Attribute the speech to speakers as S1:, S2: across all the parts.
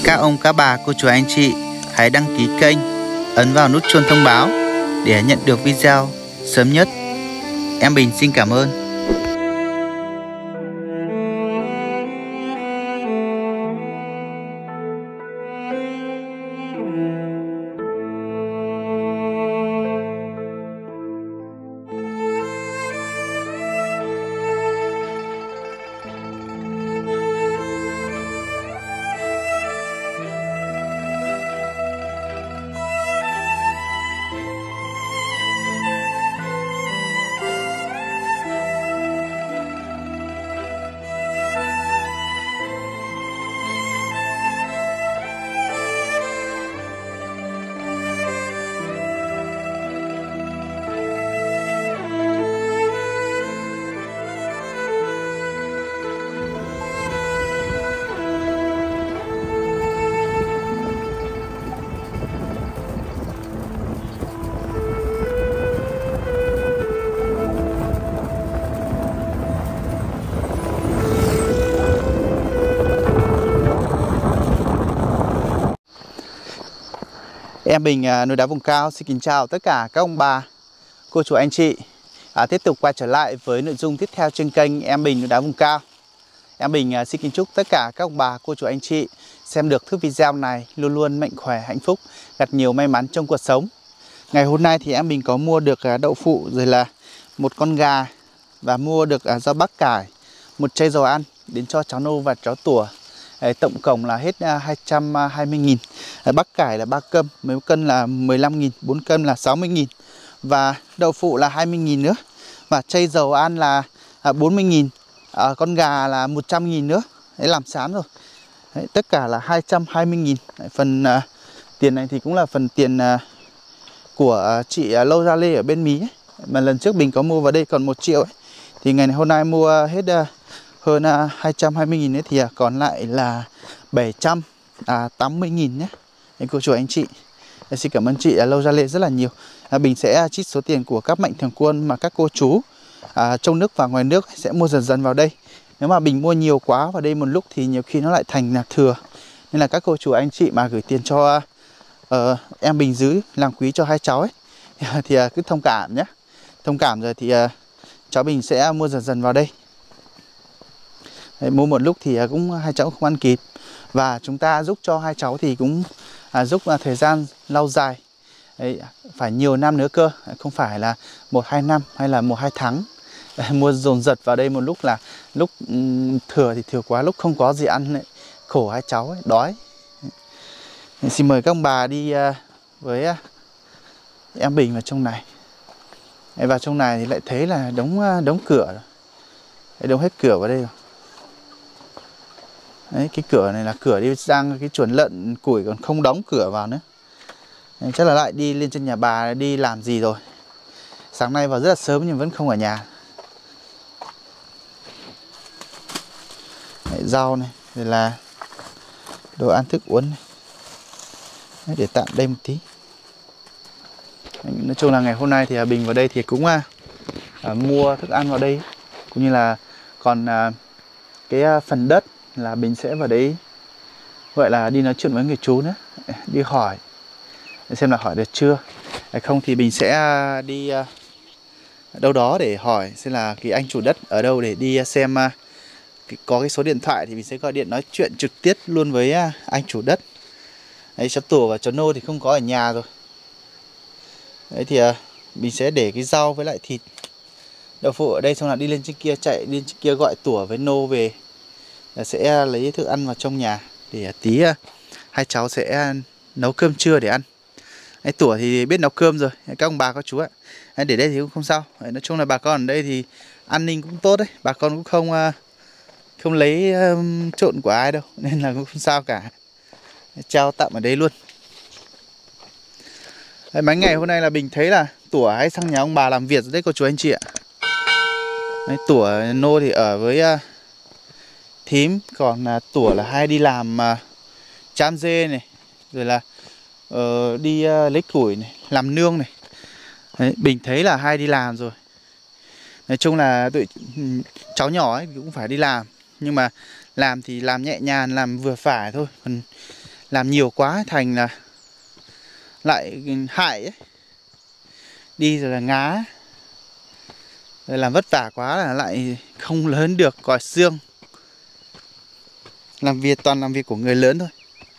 S1: Các ông, các bà, cô chú, anh chị hãy đăng ký kênh, ấn vào nút chuông thông báo để nhận được video sớm nhất. Em Bình xin cảm ơn. Em Bình núi đá vùng cao xin kính chào tất cả các ông bà, cô chú, anh chị. Tiếp tục quay trở lại với nội dung tiếp theo trên kênh Em Bình núi đá vùng cao. Em Bình xin kính chúc tất cả các ông bà, cô chú, anh chị xem được thước video này luôn luôn mạnh khỏe, hạnh phúc, gặp nhiều may mắn trong cuộc sống. Ngày hôm nay thì em Bình có mua được đậu phụ, rồi là một con gà, và mua được rau bắp cải, một chai dầu ăn đến cho cháu Nô và cháu Tủa. Tổng cộng là hết 220.000. Bắp cải là 3 cân, mấy cân là 15.000, 4 cân là 60.000. Và đậu phụ là 20.000 nữa. Và chai dầu ăn là 40.000. Con gà là 100.000 nữa. Đấy, làm sán rồi. Đấy, tất cả là 220.000. Phần tiền này thì cũng là phần tiền của chị Lâu Gia Lê ở bên Mỹ ấy. Mà lần trước Bình có mua vào đây còn 1 triệu ấy. Thì ngày hôm nay mua hết hơn 220.000 ấy, thì còn lại là 780.000 nhé. Đấy, cô chú anh chị, em xin cảm ơn chị Lâu Gia Lê rất là nhiều. Bình sẽ trích số tiền của các mạnh thường quân mà các cô chú trong nước và ngoài nước sẽ mua dần dần vào đây. Nếu mà Bình mua nhiều quá vào đây một lúc thì nhiều khi nó lại thành là thừa. Nên là các cô chú anh chị mà gửi tiền cho em Bình giữ làm quý cho hai cháu ấy thì cứ thông cảm nhé. Thông cảm rồi thì cháu Bình sẽ mua dần dần vào đây. Đấy, mua một lúc thì cũng hai cháu không ăn kịp. Và chúng ta giúp cho hai cháu thì cũng giúp thời gian lâu dài. Đấy, phải nhiều năm nữa cơ, không phải là 1-2 năm hay là 1-2 tháng. Đấy, mua dồn dật vào đây một lúc là lúc thừa thì thừa quá, lúc không có gì ăn ấy, khổ hai cháu ấy, đói. Đấy, xin mời các ông bà đi với em Bình vào trong này. Đấy, vào trong này thì lại thấy là đóng cửa rồi. Đấy, đóng hết cửa vào đây rồi. Đấy, cái cửa này là cửa đi sang cái chuồng lợn củi, còn không đóng cửa vào nữa. Đấy, chắc là lại đi lên trên nhà bà đi làm gì rồi. Sáng nay vào rất là sớm nhưng vẫn không ở nhà. Đấy, rau này, rồi là đồ ăn thức uống này. Đấy, để tạm đây một tí. Đấy, nói chung là ngày hôm nay thì Bình vào đây thì cũng mua thức ăn vào đây. Cũng như là còn cái phần đất là Bình sẽ vào đấy gọi là đi nói chuyện với người chú nữa, đi hỏi xem là hỏi được chưa. Không thì Bình sẽ đi đâu đó để hỏi xem là cái anh chủ đất ở đâu để đi xem. Có cái số điện thoại thì mình sẽ gọi điện nói chuyện trực tiếp luôn với anh chủ đất. Đấy, cháu Tủa và cháu Nô thì không có ở nhà rồi. Đấy thì mình sẽ để cái rau với lại thịt đậu phụ ở đây, xong là đi lên trên kia, chạy lên trên kia gọi Tủa với Nô về, là sẽ lấy thức ăn vào trong nhà để tí hai cháu sẽ nấu cơm trưa để ăn. Đấy, Tủa thì biết nấu cơm rồi, các ông bà các chú ạ. Để đây thì cũng không sao. Đấy, nói chung là bà con ở đây thì an ninh cũng tốt đấy, bà con cũng không lấy trộn của ai đâu, nên là cũng không sao cả. Trao tạm ở đây luôn. Đấy, mấy ngày hôm nay là Bình thấy là Tủa hay sang nhà ông bà làm việc rồi đấy cô chú anh chị ạ. Đấy, Tủa Nô thì ở với thím, còn Tủa là hay đi làm cham dê này, rồi là đi lấy củi này, làm nương này. Đấy, Bình thấy là hay đi làm rồi. Nói chung là tụi cháu nhỏ ấy cũng phải đi làm, nhưng mà làm thì làm nhẹ nhàng, làm vừa phải thôi. Còn làm nhiều quá thành là lại hại ấy. Đi rồi là ngá, rồi làm vất vả quá là lại không lớn được còi xương. Làm việc toàn làm việc của người lớn thôi.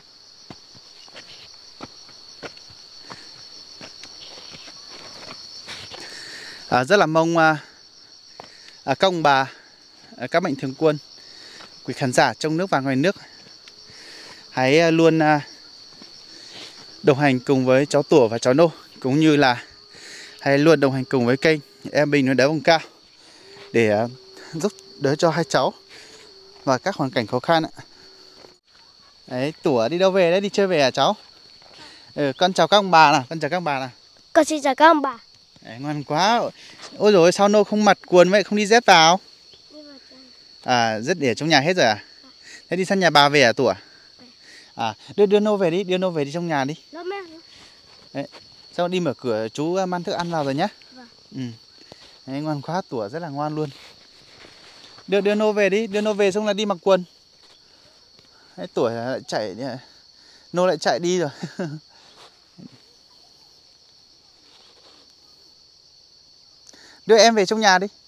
S1: Rất là mong các ông bà, các mạnh thường quân, quý khán giả trong nước và ngoài nước hãy luôn đồng hành cùng với cháu Tủa và cháu Nô, cũng như là hãy luôn đồng hành cùng với kênh Em Bình Núi Đá Vùng Cao để giúp đỡ cho hai cháu và các hoàn cảnh khó khăn ạ. Đấy, Tủa đi đâu về đấy, đi chơi về à cháu? Con chào các ông bà nào, con chào các ông bà nào.
S2: Con xin chào các ông bà.
S1: Đấy, ngoan quá. Ôi rồi sao Nô không mặc quần vậy, không đi dép vào? Rất để trong nhà hết rồi à? Thế đi sang nhà bà về à Tủa? Đưa Nô về đi, đưa Nô về đi trong nhà đi. Đấy, sao đi mở cửa chú mang thức ăn vào rồi nhá. Vâng. Đấy, ngoan quá, Tủa rất là ngoan luôn. Đưa Nô về đi, đưa Nô về xong là đi mặc quần. Đấy, Tủa lại chạy, Nô lại chạy đi rồi. Đưa em về trong nhà đi.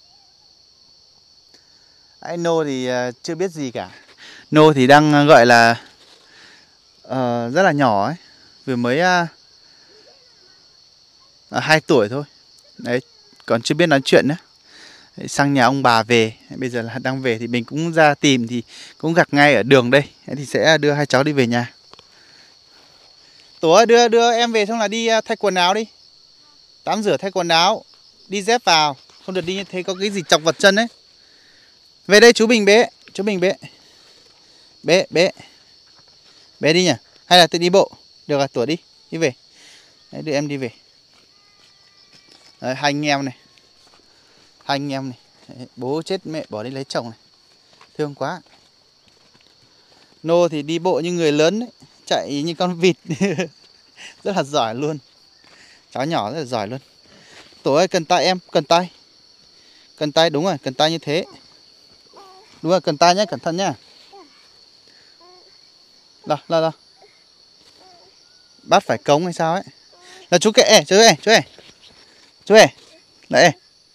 S1: Anh Nô thì chưa biết gì cả. Nô thì đang gọi là rất là nhỏ ấy, vừa mới 2 tuổi thôi. Đấy, còn chưa biết nói chuyện nữa. Đấy, sang nhà ông bà về, bây giờ là đang về thì mình cũng ra tìm thì cũng gặp ngay ở đường đây. Đấy, thì sẽ đưa hai cháu đi về nhà. Tủa đưa em về xong là đi thay quần áo đi. Tắm rửa thay quần áo, đi dép vào, không được đi như thế có cái gì chọc vào chân ấy. Về đây chú Bình bế, chú Bình bế. Bế đi nhỉ? Hay là tự đi bộ? Được à, Tủa đi về. Đấy, đưa em đi về. Đấy, hai anh em này. Đấy, bố chết mẹ bỏ đi lấy chồng này. Thương quá. Nô thì đi bộ như người lớn ấy, chạy như con vịt. Rất là giỏi luôn. Cháu nhỏ rất là giỏi luôn. Tủa ơi, cần tay em, cần tay. Cần tay, đúng rồi, cần tay như thế. Đúng rồi, cần tay nhé, cẩn thận nhá. Đâu. Bắt phải cống hay sao ấy. Là chú kệ, chú ơi. Đấy.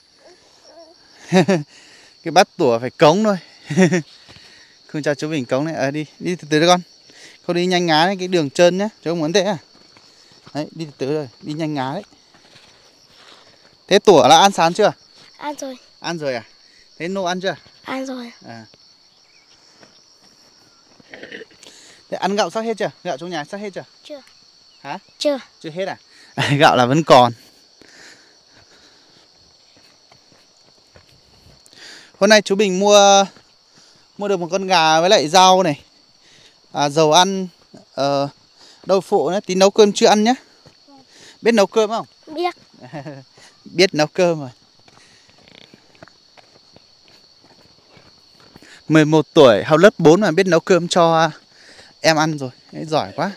S1: Cái bắt Tủa phải cống thôi. Không cho chú Bình cống này. Đi từ từ con. Không đi nhanh ngá đấy, cái đường trơn nhá. Chú không muốn thế à? Đấy, đi từ từ rồi, đi nhanh ngá đấy. Thế Tủa là ăn sáng chưa?
S2: Ăn rồi.
S1: Ăn rồi à? Thế Nô ăn chưa?
S2: Ăn rồi.
S1: Thế ăn gạo sắp hết chưa? Gạo trong nhà sắp hết chưa?
S2: Chưa.
S1: Hả?
S2: Chưa
S1: hết à? Gạo là vẫn còn. Hôm nay chú Bình mua được một con gà với lại rau này, dầu ăn, đậu phụ nữa, tí nấu cơm chưa ăn nhá. Biết nấu cơm không?
S2: Biết.
S1: Biết nấu cơm rồi. 11 tuổi, học lớp 4 mà biết nấu cơm cho em ăn rồi. Đấy, giỏi quá.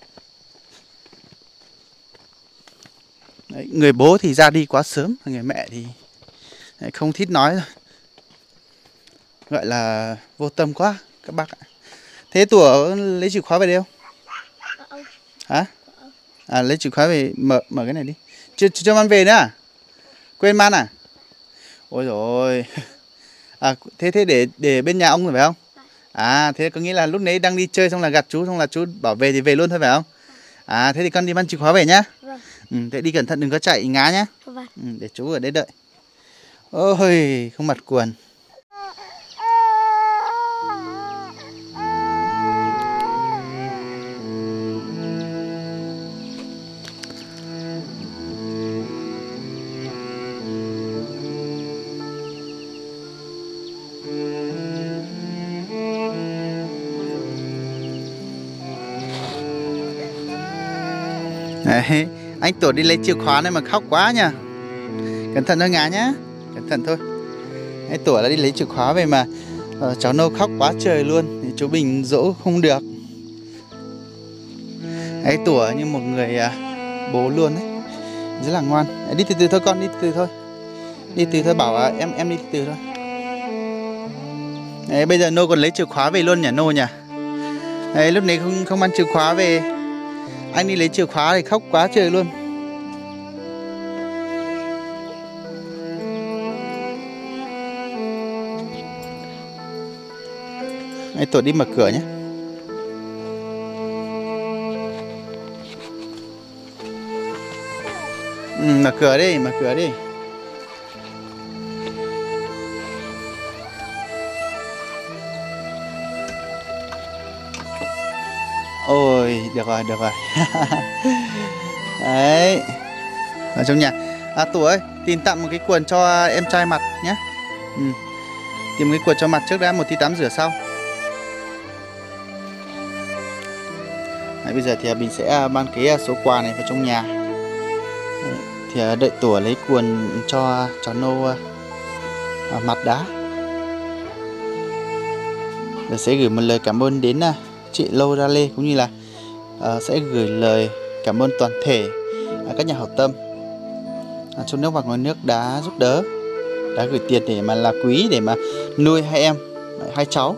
S1: Đấy, người bố thì ra đi quá sớm, người mẹ thì không thích nói rồi. Gọi là vô tâm quá các bác ạ. Thế Tủa lấy chìa khóa về đây không? Hả? Lấy chìa khóa về mở cái này đi. Chưa mang về nữa à? Quên mang à? Ôi rồi. Thế để bên nhà ông rồi phải không? Thế có nghĩa là lúc nãy đang đi chơi xong là gặp chú, xong là chú bảo về thì về luôn thôi phải không? Thế thì con đi mang chìa khóa về nhá. Vâng. Thế đi cẩn thận đừng có chạy ngá nhá. Vâng. Để chú ở đây đợi. Ôi, không mặc quần. Đấy, anh Tủa đi lấy chìa khóa này mà khóc quá nhỉ. Cẩn thận thôi ngá nhá. Cẩn thận thôi. Anh Tủa là đi lấy chìa khóa về mà cháu Nô khóc quá trời luôn thì chú Bình dỗ không được. Ấy Tủa như một người bố luôn đấy. Rất là ngoan. Đi từ từ thôi con, đi từ từ thôi. Đi từ thôi, bảo em đi từ từ thôi. Đấy, bây giờ Nô còn lấy chìa khóa về luôn nhỉ Nô nhỉ. Đấy, lúc này không mang chìa khóa về. Anh đi lấy chìa khóa thì khóc quá trời luôn. Đấy, Tổ đi mở cửa nhé. Mở cửa đi, mở cửa đi. Ôi, được rồi, được rồi. Đấy. Ở trong nhà. Tổ ơi, tìm tặng một cái quần cho em trai mặc nhé. Tìm cái quần cho mặt trước đã, một tí tắm rửa sau. Đấy, bây giờ thì mình sẽ mang cái số quà này vào trong nhà. Đấy, thì đợi Tổ lấy quần cho cháu Nô mặt đã. Rồi sẽ gửi một lời cảm ơn đến chị Lô Ra Lê, cũng như là sẽ gửi lời cảm ơn toàn thể các nhà hảo tâm trong nước và ngoài nước đã giúp đỡ, đã gửi tiền để mà là quý để mà nuôi hai em, hai cháu.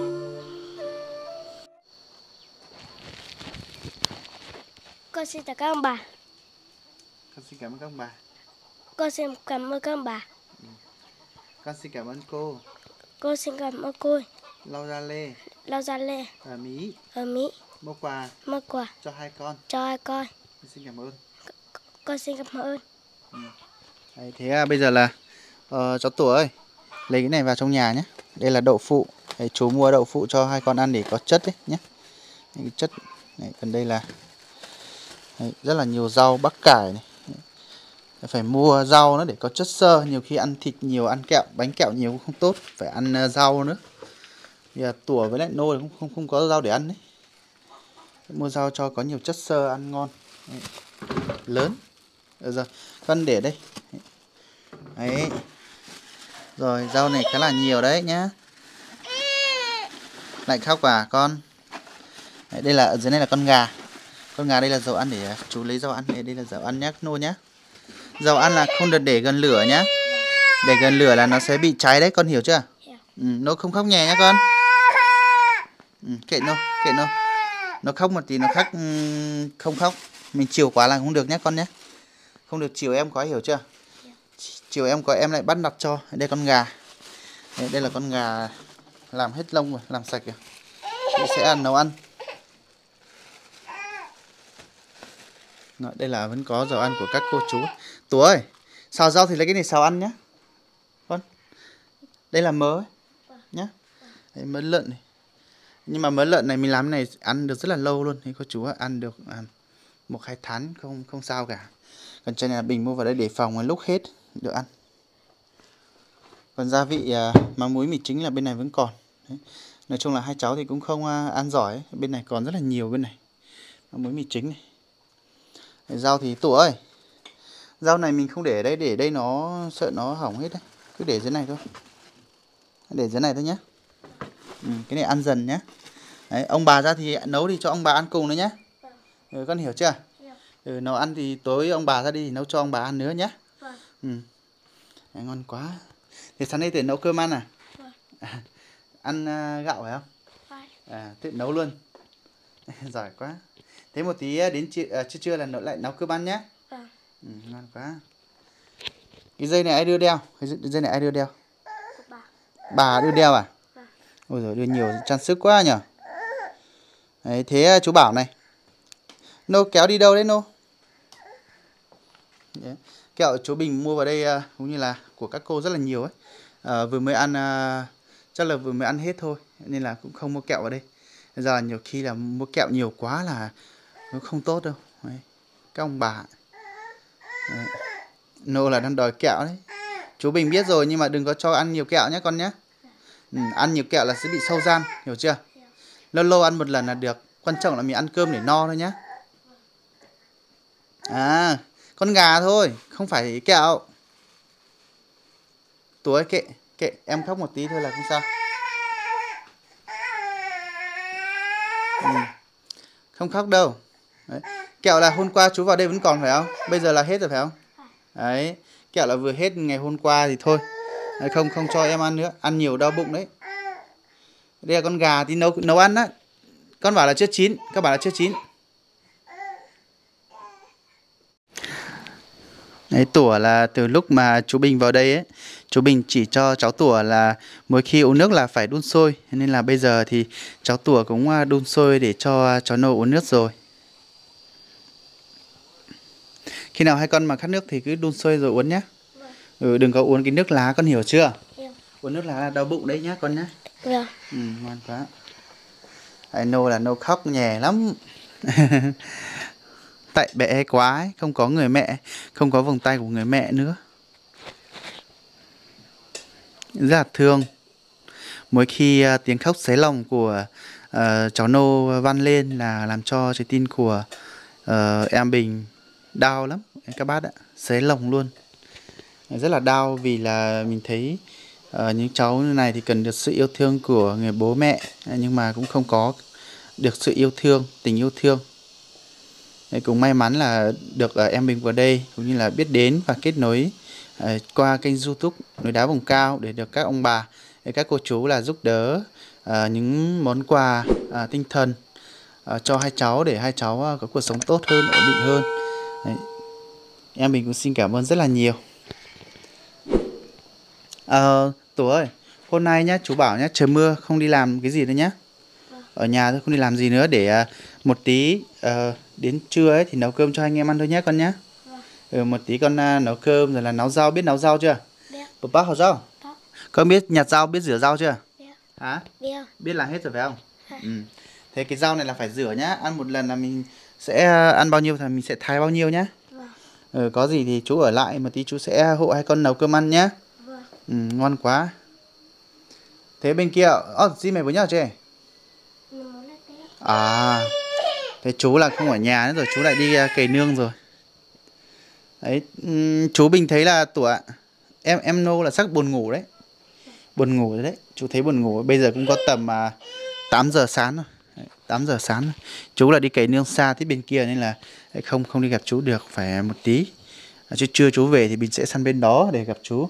S2: Con xin chào các ông bà.
S1: Con xin cảm ơn các ông bà.
S2: Con xin cảm ơn các ông bà.
S1: Con xin cảm ơn cô.
S2: Cô xin cảm ơn cô.
S1: Lau Ra Lê.
S2: Lau Ra Lê.
S1: Ở Mỹ.
S2: Ở Mỹ.
S1: Mua quà.
S2: Mua quà.
S1: Cho hai con.
S2: Cho hai con.
S1: Con xin cảm ơn.
S2: Con xin cảm ơn.
S1: Đấy, thế bây giờ là cháu Tổ ơi, lấy cái này vào trong nhà nhé. Đây là đậu phụ. Đấy, chú mua đậu phụ cho hai con ăn để có chất đấy nhé. Cái chất này, còn đây là đấy, rất là nhiều rau bắp cải này. Đấy, phải mua rau nữa để có chất xơ. Nhiều khi ăn thịt nhiều, ăn kẹo, bánh kẹo nhiều cũng không tốt. Phải ăn rau nữa. Bây giờ Tủa với lại Nô thì không có rau để ăn đấy. Mua rau cho có nhiều chất xơ ăn ngon. Đấy, lớn. Được rồi, con để đây. Đấy. Rồi, rau này khá là nhiều đấy nhá. Lại khóc à con. Đấy, đây là ở dưới này là con gà. Con gà đây là dầu ăn để chú lấy dầu ăn. Đây là dầu ăn nhá Nô nhá. Dầu ăn là không được để gần lửa nhá. Để gần lửa là nó sẽ bị cháy đấy, con hiểu chưa? Nô không khóc nhè nhá con. Kệ Nô, kệ Nô. Nó khóc một tí nó khác không khóc. Mình chiều quá là không được nhé con nhé. Không được chiều em quá, hiểu chưa? Chiều em có em lại bắt nạt cho. Đây con gà. Đây là con gà làm hết lông rồi, làm sạch rồi. Sẽ nấu ăn. Đây là vẫn có dầu ăn của các cô chú. Tú ơi, xào rau thì lấy cái này xào ăn nhé con. Đây là mớ ấy, nhá. Đấy, mớ lợn này. Nhưng mà mớ lợn này mình làm này ăn được rất là lâu luôn. Thì cô chú ăn được 1-2 tháng không sao cả. Còn trên này là Bình mua vào đây để phòng lúc hết được ăn. Còn gia vị mắm muối mì chính là bên này vẫn còn. Đấy. Nói chung là hai cháu thì cũng không ăn giỏi ấy. Bên này còn rất là nhiều bên này. Mắm muối mì chính này. Đấy, rau thì Tủa ơi, rau này mình không để ở đây, để đây nó sợ nó hỏng hết đấy. Cứ để dưới này thôi. Để dưới này thôi nhé. Cái này ăn dần nhé. Đấy, ông bà ra thì nấu thì cho ông bà ăn cùng nữa nhé. Con hiểu chưa? Nấu ăn thì tối ông bà ra đi thì nấu cho ông bà ăn nữa nhé. Đấy, ngon quá. Thì sáng nay tự nấu cơm ăn à? Ăn gạo phải không? Tự nấu luôn. Giỏi quá. Thế một tí đến trưa là lại nấu cơm ăn nhé. Ngon quá. Cái dây này ai đưa đeo? Cái dây này ai đưa đeo? Bà đưa đeo à? Ôi giời, đưa nhiều trang sức quá nhỉ. Đấy, thế chú Bảo này. Nô kéo đi đâu đấy Nô? Đấy. Kẹo chú Bình mua vào đây cũng như là của các cô rất là nhiều ấy. Vừa mới ăn chắc là vừa mới ăn hết thôi nên là cũng không mua kẹo vào đây. Bây giờ nhiều khi là mua kẹo nhiều quá là nó không tốt đâu. Đấy. Các ông bà. Đấy. Nô là đang đòi kẹo đấy. Chú Bình biết rồi nhưng mà đừng có cho ăn nhiều kẹo nhé con nhé. Ăn nhiều kẹo là sẽ bị sâu ran, hiểu chưa? Lâu lâu ăn một lần là được. Quan trọng là mình ăn cơm để no thôi nhé. Con gà thôi, không phải kẹo. Tuổi kệ, em khóc một tí thôi là không sao. Không khóc đâu. Đấy. Kẹo là hôm qua chú vào đây vẫn còn phải không? Bây giờ là hết rồi phải không? Đấy, kẹo là vừa hết ngày hôm qua thì thôi. Đấy, không cho em ăn nữa, ăn nhiều đau bụng đấy. Đây là con gà thì nấu ăn á. Con bảo là chưa chín. Các bảo là chưa chín. Đấy, tủa là từ lúc mà chú Bình vào đây ấy, chú Bình chỉ cho cháu tủa là mỗi khi uống nước là phải đun sôi. Nên là bây giờ thì cháu tủa cũng đun sôi để cho cháu nô uống nước rồi. Khi nào hai con mà khát nước thì cứ đun sôi rồi uống nhé. Đừng có uống cái nước lá, con hiểu chưa? Uống nước lá là đau bụng đấy nhá con nhá. Ngoan quá. Ai nô là nô khóc nhè lắm. Tại bé quá ấy, không có người mẹ, không có vòng tay của người mẹ nữa. Rất là thương. Mỗi khi tiếng khóc xé lòng của cháu nô vang lên là làm cho trái tim của em Bình đau lắm các bác ạ, xé lòng luôn. Rất là đau vì là mình thấy những cháu như này thì cần được sự yêu thương của người bố mẹ, nhưng mà cũng không có được sự yêu thương, tình yêu thương. Cũng may mắn là được em Bình vào đây cũng như là biết đến và kết nối qua kênh YouTube Núi Đá Vùng Cao để được các ông bà, các cô chú là giúp đỡ những món quà tinh thần cho hai cháu để hai cháu có cuộc sống tốt hơn, ổn định hơn. Đấy. Em Bình cũng xin cảm ơn rất là nhiều. Tú ơi, hôm nay nhá, chú bảo nhá, trời mưa không đi làm cái gì nữa nhá. Ở nhà thôi, không đi làm gì nữa để một tí đến trưa ấy thì nấu cơm cho anh em ăn thôi nhé con nhé. Một tí con nấu cơm rồi là nấu rau, biết nấu rau chưa?
S2: Biết.
S1: Bác học rau? Con biết nhặt rau, biết rửa rau chưa?
S2: Biết.
S1: Hả?
S2: Biết.
S1: Biết làm hết rồi phải không? Thế cái rau này là phải rửa nhá, ăn một lần là mình sẽ ăn bao nhiêu thì mình sẽ thái bao nhiêu nhá. Có gì thì chú ở lại một tí, chú sẽ hộ hai con nấu cơm ăn nhá. Ngon quá. Thế bên kia, gì mày với nhau chưa? Thế chú là không ở nhà nữa rồi, chú lại đi cày nương rồi. Đấy, chú Bình thấy là tuổi em nô là chắc buồn ngủ đấy. Buồn ngủ rồi đấy, chú thấy buồn ngủ. Bây giờ cũng có tầm 8 giờ sáng rồi. 8 giờ sáng rồi. Chú là đi cày nương xa tí bên kia nên là không đi gặp chú được, phải một tí. Trưa chú về thì mình sẽ săn bên đó để gặp chú.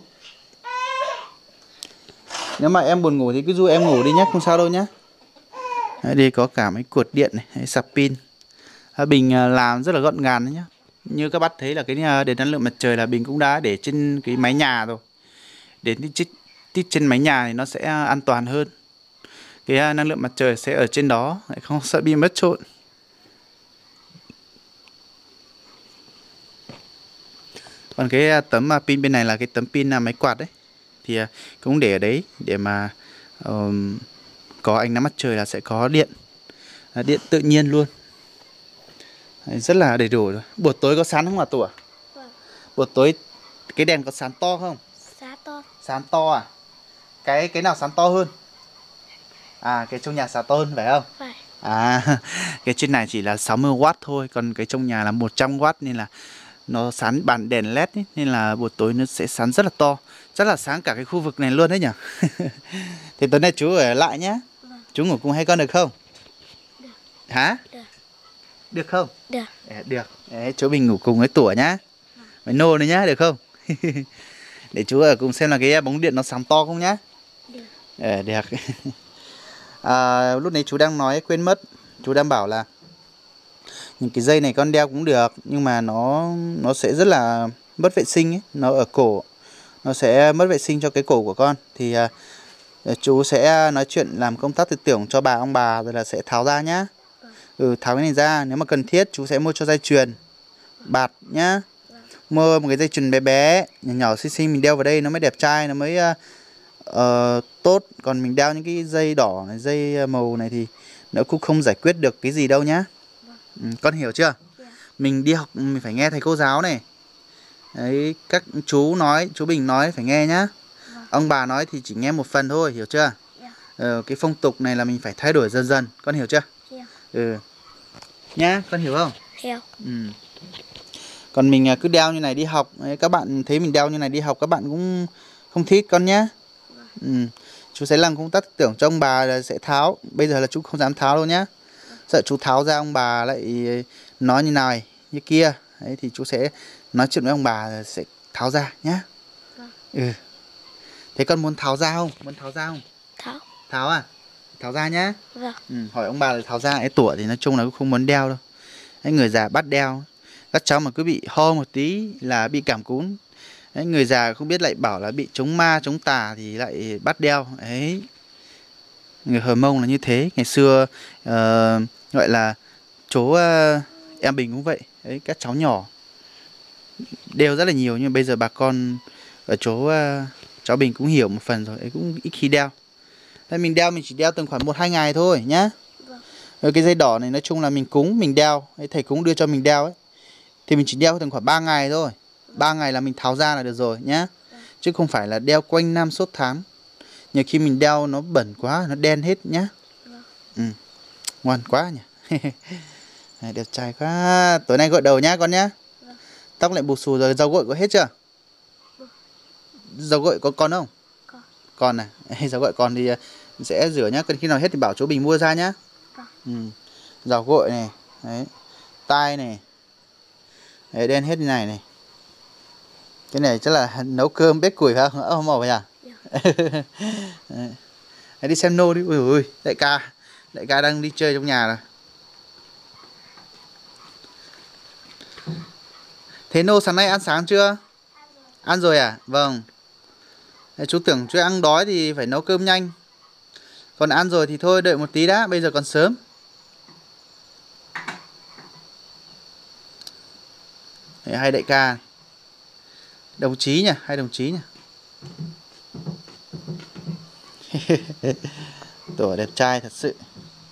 S1: Nếu mà em buồn ngủ thì cứ du em ngủ đi nhé, không sao đâu nhé. Đây có cả mấy cột điện này, sạc pin. Bình làm rất là gọn gàng đấy nhá. Như các bác thấy là cái đèn năng lượng mặt trời là Bình cũng đã để trên cái mái nhà rồi. Để tít trên mái nhà thì nó sẽ an toàn hơn. Cái năng lượng mặt trời sẽ ở trên đó, không sợ bị mất trộn. Còn cái tấm pin bên này là cái tấm pin máy quạt đấy. Thì cũng để ở đấy để mà có ánh nắng mặt trời là sẽ có điện. Điện tự nhiên luôn. Rất là đầy đủ rồi. Buổi tối có sáng không hả Tủa? Buổi tối cái đèn có sáng to không?
S2: Sáng to.
S1: Sáng to à? Cái nào sáng to hơn? Cái trong nhà sáng to hơn phải không?
S2: Phải.
S1: Cái trên này chỉ là 60W thôi, còn cái trong nhà là 100W nên là nó sáng bản đèn LED ấy, nên là buổi tối nó sẽ sáng rất là to. Rất là sáng cả cái khu vực này luôn đấy nhỉ. Thì tối nay chú ở lại nhá. Chú ngủ cùng hai con được không?
S2: Được.
S1: Hả?
S2: Được.
S1: Được không?
S2: Được.
S1: Được. Đấy, chú Bình ngủ cùng với Tủa nhá. Mày nô nữa nhá, được không? Để chú ở cùng xem là cái bóng điện nó sáng to không nhá. Được. Được. Lúc nãy chú đang nói quên mất. Chú đang bảo là những cái dây này con đeo cũng được, nhưng mà nó sẽ rất là mất vệ sinh ấy. Nó ở cổ, nó sẽ mất vệ sinh cho cái cổ của con. Thì chú sẽ nói chuyện làm công tác tư tưởng cho bà ông bà rồi là sẽ tháo ra nhá. Tháo cái này ra, nếu mà cần thiết chú sẽ mua cho dây chuyền bạt nhá. Mua một cái dây chuyền bé bé nhỏ nhỏ xinh xinh mình đeo vào đây nó mới đẹp trai, nó mới tốt. Còn mình đeo những cái dây đỏ này, dây màu này thì nó cũng không giải quyết được cái gì đâu nhá. Con hiểu chưa? Mình đi học mình phải nghe thầy cô giáo này. Đấy, các chú nói, chú Bình nói phải nghe nhá. Ông bà nói thì chỉ nghe một phần thôi, hiểu chưa? Cái phong tục này là mình phải thay đổi dần dần, con hiểu chưa? Nhá, con hiểu không?
S2: Hiểu.
S1: Còn mình cứ đeo như này đi học, các bạn thấy mình đeo như này đi học các bạn cũng không thích con nhá. Chú sẽ làm công tác tưởng cho ông bà là sẽ tháo. Bây giờ là chú không dám tháo đâu nhá. Sợ chú tháo ra ông bà lại nói như này như kia. Đấy thì chú sẽ nói chuyện với ông bà là sẽ tháo ra nhá. Thế con muốn tháo ra không? Muốn tháo ra không?
S2: Tháo.
S1: Tháo à? tháo ra nhá.
S2: Vâng.
S1: Hỏi ông bà là tháo ra. Ấy tủa thì nói chung là cũng không muốn đeo đâu. Ấy, người già bắt đeo. Các cháu mà cứ bị ho một tí là bị cảm cúm. Ấy, người già không biết lại bảo là bị chống ma chống tà thì lại bắt đeo. Ấy, người Hờ Mông là như thế. Ngày xưa gọi là chỗ em Bình cũng vậy. Ấy, các cháu nhỏ đeo rất là nhiều, nhưng mà bây giờ bà con ở chỗ cháu Bình cũng hiểu một phần rồi. Ấy, cũng ít khi đeo. Thế mình đeo mình chỉ đeo tầm khoảng 1-2 ngày thôi nhá.
S2: Vâng.
S1: Rồi cái dây đỏ này nói chung là mình cúng mình đeo. Ấy, thầy cúng đưa cho mình đeo ấy. Thì mình chỉ đeo tầm khoảng 3 ngày thôi. 3 ngày là mình tháo ra là được rồi nhá. Chứ không phải là đeo quanh năm suốt tháng. Nhiều khi mình đeo nó bẩn quá, nó đen hết nhá. Ngoan quá nhỉ. Này, đẹp trai quá. Tối nay gội đầu nhá con nhá. Tóc lại bù xù rồi. Dầu gội có hết chưa? Dầu gội có còn không? Còn à? Dầu gội còn thì mình sẽ rửa nhá. Cần khi nào hết thì bảo chỗ Bình mua ra nhá. Dầu gội này. Đấy. Tai này. Đấy, đen hết như này này. Cái này chắc là nấu cơm bếp củi phải không? Không màu vậy à? Đấy, đi xem nô đi. Ui ui, đại ca đang đi chơi trong nhà rồi. Thế nô sáng nay ăn sáng chưa? Ăn rồi à? Vâng. Đấy, chú tưởng chú ăn đói thì phải nấu cơm nhanh. Còn ăn rồi thì thôi đợi một tí đã, bây giờ còn sớm. Đấy, hai đại ca. Đồng chí nhỉ, hai đồng chí nhỉ. Tổ đẹp trai thật sự.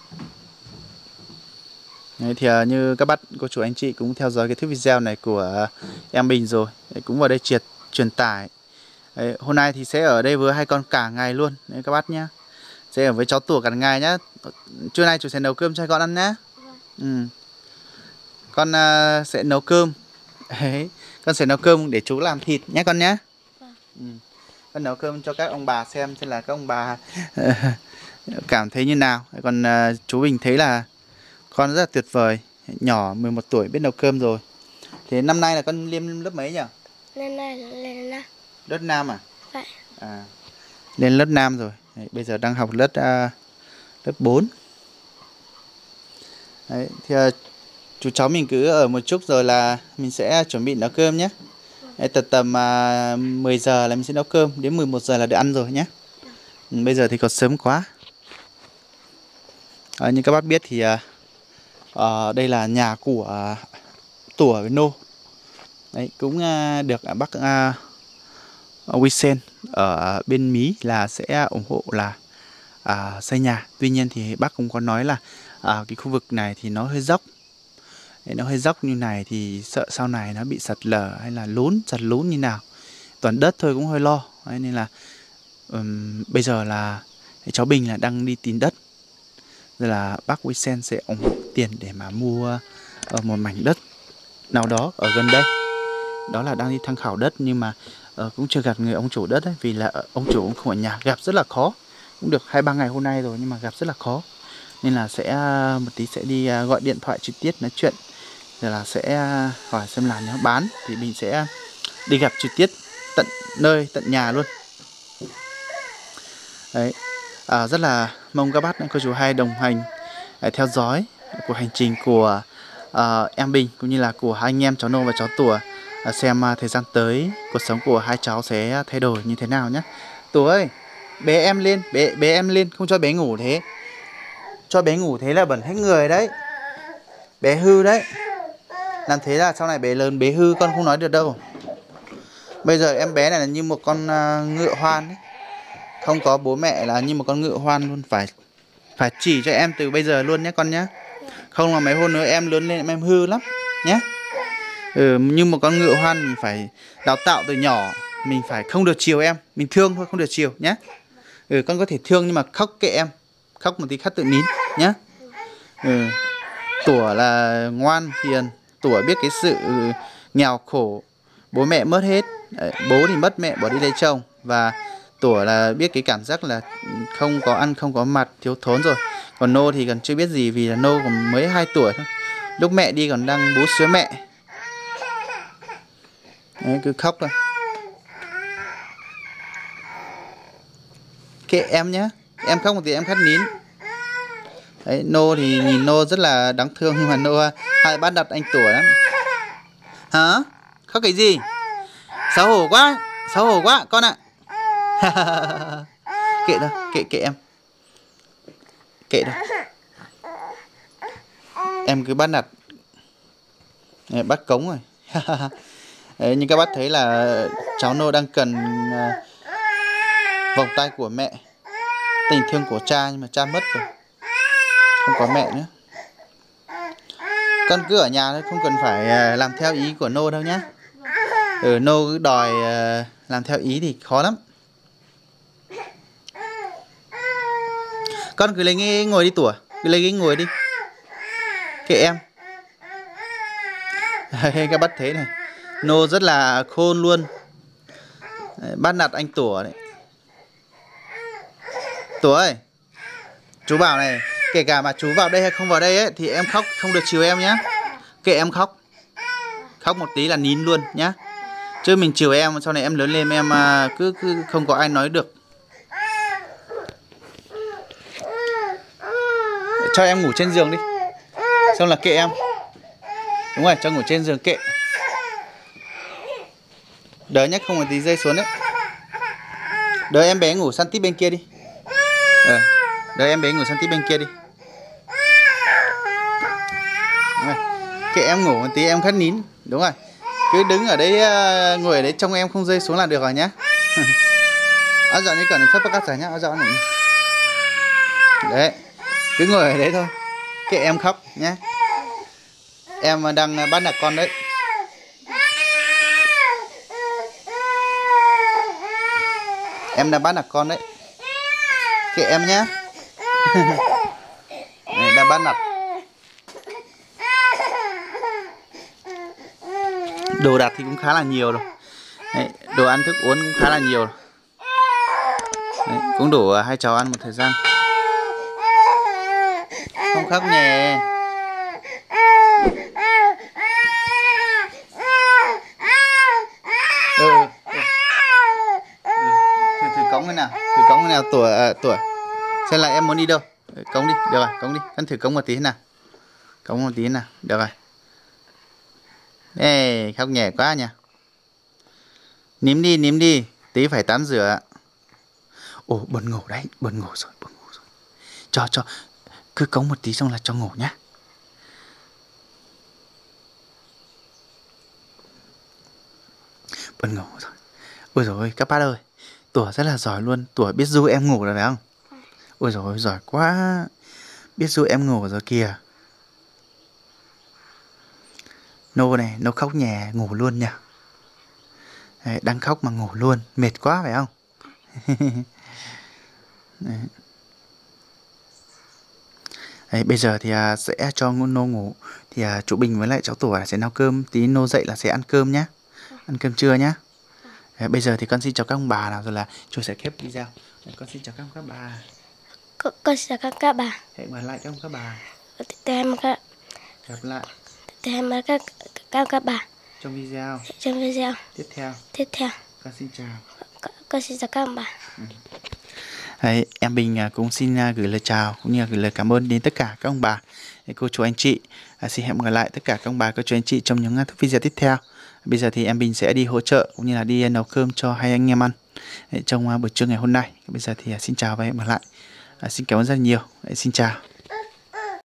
S1: Đấy, thì như các bác cô chú anh chị cũng theo dõi cái thước video này của em Bình rồi. Đấy, cũng vào đây truyền tải. Đấy, hôm nay thì sẽ ở đây với hai con cả ngày luôn. Đấy, các bác nhá. Sẽ ở với cháu Tủa cả ngày nhá. Trưa nay chú sẽ nấu cơm cho con ăn nhá. Con sẽ nấu cơm. Đấy, con sẽ nấu cơm để chú làm thịt nhé con nhé. Con nấu cơm cho các ông bà xem là các ông bà cảm thấy như nào. Còn chú Bình thấy là con rất là tuyệt vời. Nhỏ 11 tuổi biết nấu cơm rồi. Thế năm nay là con lên lớp mấy nhỉ?
S2: Năm nay lên lớp.
S1: Lớp Nam à?
S2: Vậy.
S1: À, lên lớp Nam rồi. Đấy, bây giờ đang học lớp 4. Đấy, thì chú cháu mình cứ ở một chút rồi là mình sẽ chuẩn bị nấu cơm nhé. Đấy, tầm 10 giờ là mình sẽ nấu cơm. Đến 11 giờ là được ăn rồi nhé. Bây giờ thì còn sớm quá. Như các bác biết thì đây là nhà của Tủa với Nô. Đấy, cũng được bác Wisen ở bên Mí là sẽ ủng hộ là xây nhà. Tuy nhiên thì bác cũng có nói là cái khu vực này thì nó hơi dốc. Đấy, nó hơi dốc như này thì sợ sau này nó bị sạt lở hay là sạt lún như nào. Toàn đất thôi cũng hơi lo. Đấy, nên là bây giờ là cháu Bình là đang đi tìm đất. Rồi là bác Wisen sẽ ủng hộ tiền để mà mua một mảnh đất nào đó ở gần đây. Đó là đang đi tham khảo đất, nhưng mà cũng chưa gặp người ông chủ đất ấy, vì là ông chủ cũng không ở nhà, gặp rất là khó. Cũng được 2-3 ngày hôm nay rồi nhưng mà gặp rất là khó. Nên là sẽ một tí sẽ đi gọi điện thoại trực tiếp nói chuyện. Rồi là sẽ hỏi xem là nếu bán thì mình sẽ đi gặp trực tiếp tận nơi, tận nhà luôn. Đấy, rất là mong các bác cô chú hay đồng hành theo dõi cuộc hành trình của em Bình cũng như là của hai anh em cháu Nô và cháu Tủa, xem thời gian tới cuộc sống của hai cháu sẽ thay đổi như thế nào nhé. Tủa ơi, bế em lên, bế em lên, không cho bé ngủ thế. Cho bé ngủ thế là bẩn hết người đấy. Bé hư đấy. Làm thế là sau này bé lớn bé hư, con không nói được đâu. Bây giờ em bé này là như một con ngựa hoan ấy. Không có bố mẹ là như một con ngựa hoan luôn. Phải chỉ cho em từ bây giờ luôn nhé con nhé. Không là mấy hôm nữa em lớn lên em hư lắm nhé. Như một con ngựa hoan mình phải đào tạo từ nhỏ. Mình phải không được chiều em. Mình thương thôi, không được chiều nhé. Con có thể thương nhưng mà khóc kệ em. Khóc một tí khóc tự nín nhé. Tủa là ngoan hiền. Tủa biết cái sự nghèo khổ. Bố mẹ mất hết. Bố thì mất mẹ bỏ đi lấy chồng. Và Tủa là biết cái cảm giác là không có ăn không có mặc, thiếu thốn rồi. Còn Nô thì còn chưa biết gì, vì là Nô còn mới 2 tuổi thôi. Lúc mẹ đi còn đang bú sữa mẹ. Đấy, cứ khóc thôi. Kệ em nhé. Em khóc một tí em khát nín. Đấy, Nô thì nhìn Nô rất là đáng thương nhưng mà Nô hay bắt đặt anh Tủa lắm. Hả? Khóc cái gì? Xấu hổ quá con ạ. Kệ thôi, kệ em. Kệ thôi. Em cứ bắt đặt. Này, bắt cống rồi. Đấy, như các bác thấy là cháu Nô đang cần vòng tay của mẹ, tình thương của cha, nhưng mà cha mất rồi, không có mẹ nữa. Con cứ ở nhà thôi, không cần phải làm theo ý của Nô đâu nhá. Nô cứ đòi làm theo ý thì khó lắm. Con cứ lấy ghế ngồi đi Tủa, cứ lấy ghế ngồi đi. Kệ em. Các bác thấy này, Nô rất là khôn luôn. Bắt nạt anh Tủa đấy. Tủa ơi, chú bảo này, kể cả mà chú vào đây hay không vào đây ấy, thì em khóc không được chiều em nhá. Kệ em khóc. Khóc một tí là nín luôn nhá. Chứ mình chiều em, sau này em lớn lên em cứ không có ai nói được. Cho em ngủ trên giường đi, xong là kệ em. Đúng rồi, cho ngủ trên giường kệ. Đợi nhắc không một tí rơi xuống đấy. Đợi em bé ngủ sang tít bên kia đi. Đợi em bé ngủ sang tít bên kia đi. Đúng rồi. Kệ em ngủ một tí em khát nín. Đúng rồi. Cứ đứng ở đấy, ngồi ở đấy trông em không rơi xuống là được rồi nhá. Áo dọn đi cần thấp các giải nhá, áo dọn này. Đấy. Cứ ngồi ở đấy thôi. Kệ em khóc nhá. Em đang bắt nạt con đấy. Em đang bắt nạt con đấy. Kệ em nhá. Này, đang bắt nạt. Đồ đạc thì cũng khá là nhiều rồi. Đấy, đồ ăn thức uống cũng khá là nhiều rồi. Đấy, cũng đủ hai cháu ăn một thời gian. Không khóc nhè. Thử cống cái nào. Thử cống cái nào Tủa. Xem lại em muốn đi đâu. Cống đi, được rồi, cống đi. Con thử cống một tí thế nào. Cống một tí thế nào, được rồi. Ê, khóc nhẹ quá nhỉ. Nín đi, tí phải tắm rửa. Ồ, buồn ngủ đấy, buồn ngủ rồi. Cho, cứ cống một tí xong là cho ngủ nhá. Buồn ngủ rồi. Ôi dồi ôi, các bác ơi, Tủa rất là giỏi luôn. Tủa biết ru em ngủ rồi phải không? Ôi dồi ôi, giỏi quá. Biết ru em ngủ rồi kìa. Nô này, Nô khóc nhè, ngủ luôn nhỉ. Đấy, đang khóc mà ngủ luôn, mệt quá phải không? Đấy, bây giờ thì sẽ cho Nô ngủ. Thì chú Bình với lại cháu Tủa sẽ nấu cơm. Tí Nô dậy là sẽ ăn cơm nhá. Ăn cơm trưa nhá. Đấy, bây giờ thì con xin chào các ông bà nào, rồi là chú sẽ khép video. Đấy, con xin chào các bà.
S2: Con xin chào các bà.
S1: Hẹn gặp lại các bà. Gặp lại.
S2: Hẹn gặp các bà
S1: Trong video tiếp theo. Con xin chào.
S2: Con xin chào các bà.
S1: Đấy, em Bình cũng xin gửi lời chào cũng như là gửi lời cảm ơn đến tất cả các ông bà, cô chú anh chị. Xin hẹn gặp lại tất cả các ông bà, cô chú anh chị trong những video tiếp theo. Bây giờ thì em Bình sẽ đi hỗ trợ cũng như là đi nấu cơm cho hai anh em ăn trong buổi trưa ngày hôm nay. Bây giờ thì xin chào và hẹn gặp lại. Xin cảm ơn rất nhiều. Xin chào.